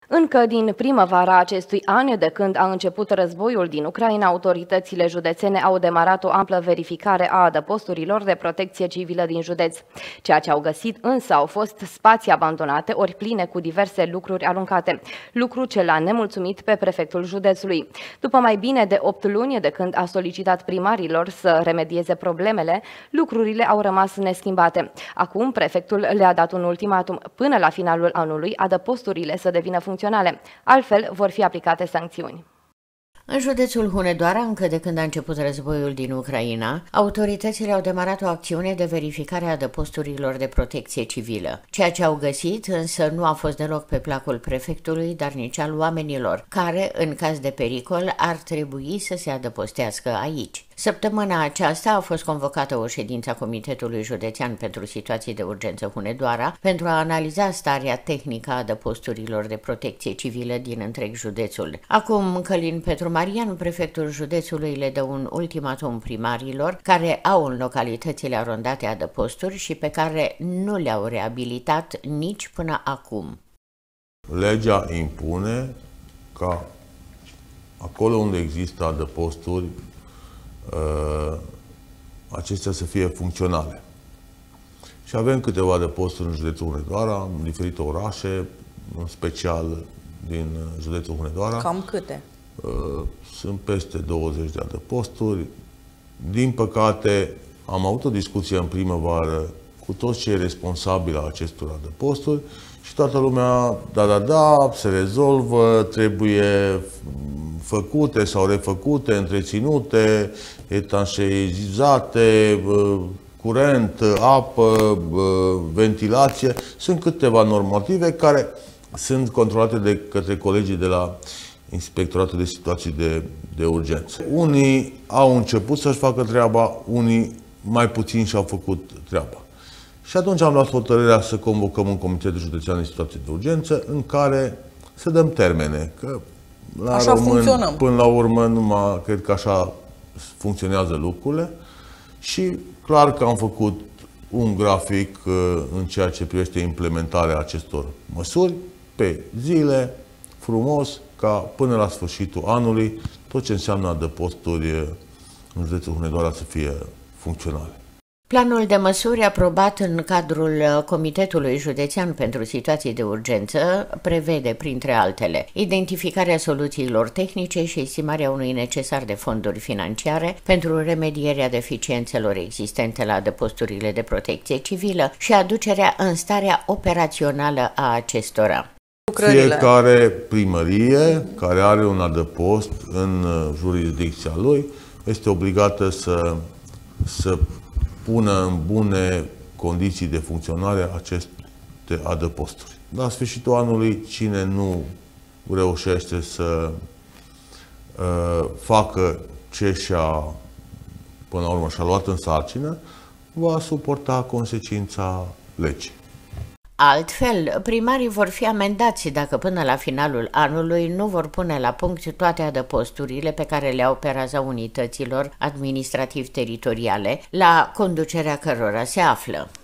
Încă din primăvara acestui an, de când a început războiul din Ucraina, autoritățile județene au demarat o amplă verificare a adăposturilor de protecție civilă din județ. Ceea ce au găsit însă au fost spații abandonate ori pline cu diverse lucruri aruncate, lucru ce l-a nemulțumit pe prefectul județului. După mai bine de 8 luni de când a solicitat primarilor să remedieze problemele, lucrurile au rămas neschimbate. Acum prefectul le-a dat un ultimatum: până la finalul anului adăposturile să devină funcționale, altfel vor fi aplicate sancțiuni. În județul Hunedoara, încă de când a început războiul din Ucraina, autoritățile au demarat o acțiune de verificare a adăposturilor de protecție civilă. Ceea ce au găsit însă nu a fost deloc pe placul prefectului, dar nici al oamenilor, care, în caz de pericol, ar trebui să se adăpostească aici. Săptămâna aceasta a fost convocată o ședință a Comitetului Județean pentru Situații de Urgență Hunedoara pentru a analiza starea tehnică a adăposturilor de protecție civilă din întreg județul. Acum, Călin Petrumarian, prefectul județului, le dă un ultimatum primarilor care au în localitățile arondate adăposturi și pe care nu le-au reabilitat nici până acum. Legea impune ca acolo unde există adăposturi, acestea să fie funcționale. Și avem câteva adăposturi în județul Hunedoara, în diferite orașe, în special din județul Hunedoara. Cam câte? Sunt peste 20 de adăposturi. Din păcate, am avut o discuție în primăvară cu toți cei responsabili la acestor adăposturi și toată lumea, da, se rezolvă, trebuie făcute sau refăcute, întreținute, etanșeizate, curent, apă, ventilație. Sunt câteva normative care sunt controlate de către colegii de la Inspectoratul de Situații de Urgență. Unii au început să-și facă treaba, unii mai puțin și-au făcut treaba. Și atunci am luat hotărârea să convocăm un comitet județean de situații de urgență în care să dăm termene. Că la așa român, funcționăm. până la urmă, numai cred că așa funcționează lucrurile. Și clar că am făcut un grafic în ceea ce privește implementarea acestor măsuri pe zile, frumos, ca până la sfârșitul anului tot ce înseamnă adăposturi în județul Hunedoara să fie funcționale. Planul de măsuri aprobat în cadrul Comitetului Județean pentru Situații de Urgență prevede, printre altele, identificarea soluțiilor tehnice și estimarea unui necesar de fonduri financiare pentru remedierea deficiențelor existente la adăposturile de protecție civilă și aducerea în starea operațională a acestora. Fiecare primărie care are un adăpost în jurisdicția lui este obligată să pună în bune condiții de funcționare aceste adăposturi. La sfârșitul anului, cine nu reușește să facă ce până la urmă și-a luat în sarcină, va suporta consecința legii. Altfel, primarii vor fi amendați dacă până la finalul anului nu vor pune la punct toate adăposturile pe care le-au pe raza unităților administrativ-teritoriale, la conducerea cărora se află.